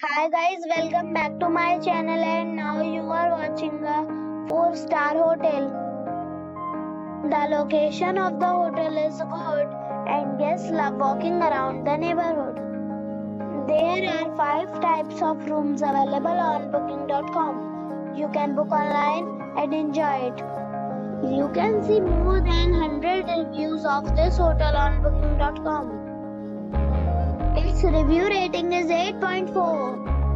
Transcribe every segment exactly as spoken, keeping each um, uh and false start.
Hi guys, welcome back to my channel and now you are watching a four star hotel. The location of the hotel is good and guests love walking around the neighborhood. There are five types of rooms available on booking dot com. You can book online and enjoy it. You can see more than one hundred reviews of this hotel on booking dot com. Its review rating is eight point four.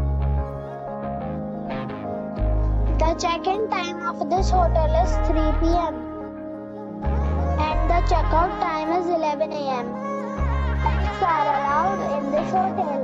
The check-in time of this hotel is three p m and the checkout time is eleven a m Pets are allowed in this hotel.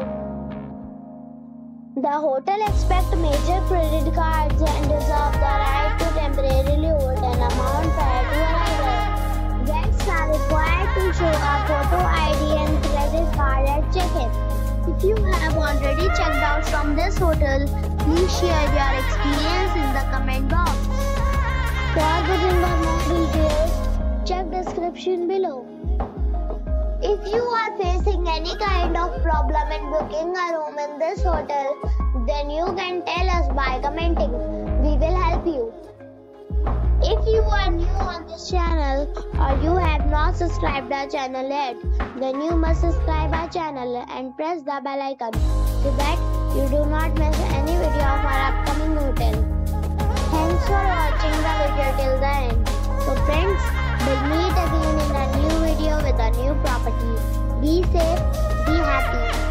The hotel accepts major credit cards and reserves the right to temporarily hold an amount prior to arrival. Guests are required to show a photo I D and credit card at check-in. If you have already checked out from this hotel, please share your experience in the comment box. For booking or more details, check description below. If you are facing any kind of problem in booking a room in this hotel, then you can tell us by commenting. We will help you. If you are new on this channel or you have not subscribed our channel yet, then you must subscribe our channel and press the bell icon so that you do not miss any video of our upcoming hotel. Thanks for watching the video till the end. So friends, we'll meet again in a new video with a new property. Be safe, be happy.